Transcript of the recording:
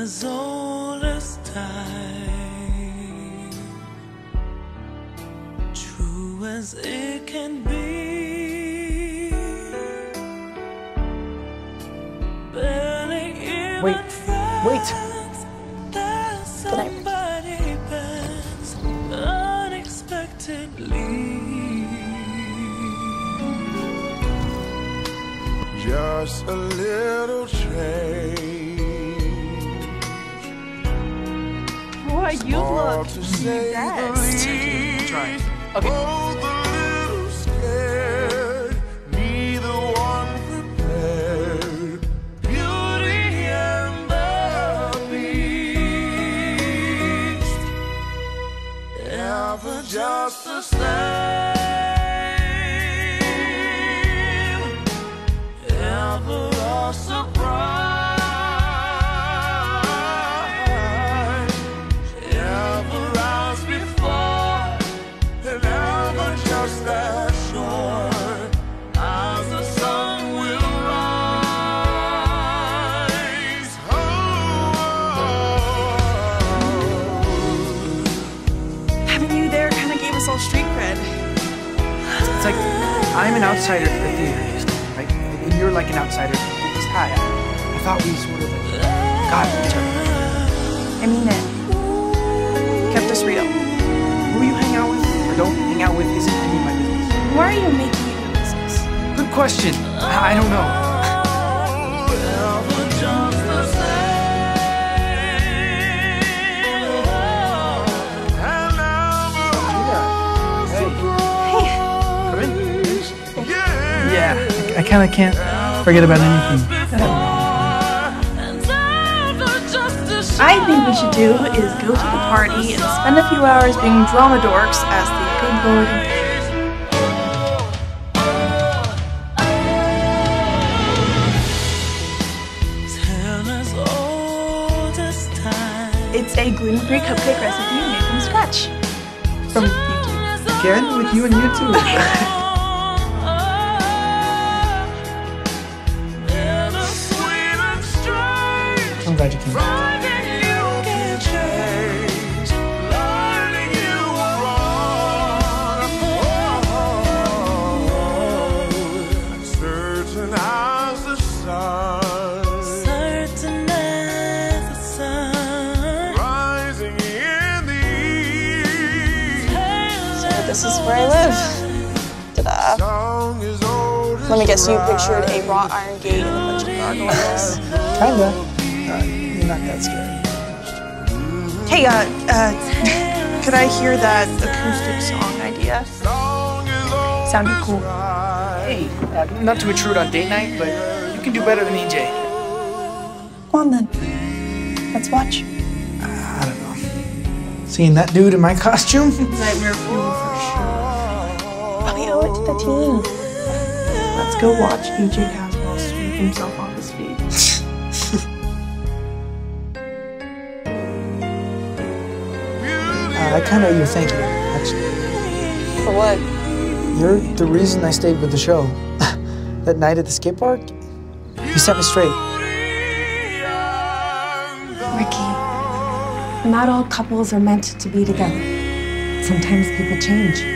as old as time, true as it can be. Wait. Somebody bends unexpectedly. Just a little change. Boy, you look best. Try. Okay. Both a little scared, neither one prepared. Beauty and the Beast, ever just the same, ever a surprise, ever as before, and ever just as sure as the sun will rise. Oh. Having you there kind of gave us all street cred. It's like I'm an outsider to the theater industry, right? And you're like an outsider to the biggest high. I thought we sort of got each other. I mean it. Kept us real. Who you hang out with or don't hang out with isn't any of my business. Why are you making it your business? Good question. I don't know. Ever just the same, and Come in. Yeah, I kind of can't forget about anything. I think we should do is go to the party and spend a few hours being drama dorks as the good Lord intended. It's a gluten-free cupcake recipe made from scratch. From YouTube. Again, with you and you too. I'm glad you came. Certain as the sun, rising in the east. So this is where I live. Ta-da. Song is old as Let me guess, you pictured a wrought iron gate and a bunch of gargoyles. Kinda. You're not that scary. Hey, could I hear that acoustic song idea? song is old Sounded cool. Hey, not to intrude on date night, but you can do better than EJ. Come on then. Let's watch. I don't know. Seeing that dude in my costume? Nightmare fuel for sure. But we owe it to the team. Let's go watch EJ Caswell sweep himself off his feet. I kind of owe you a thank you, actually. For what? You're the reason I stayed with the show. That night at the skate park, you set me straight. Ricky, not all couples are meant to be together. Sometimes people change.